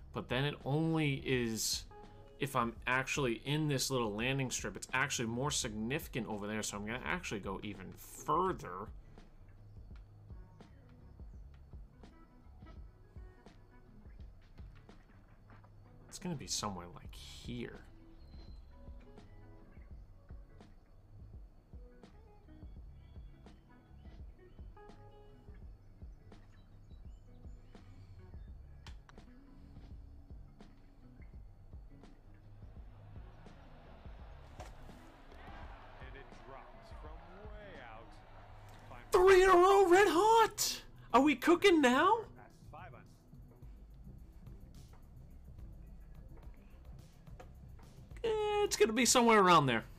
But then it only is if I'm actually in this little landing strip. It's actually more significant over there, so I'm going to actually go even further. It's going to be somewhere like here. And it drops from way out. 3 in a row, red hot! Are we cooking now? Past 5 on. It's gonna be somewhere around there.